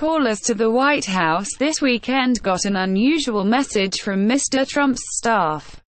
callers to the White House this weekend got an unusual message from Mr. Trump's staff.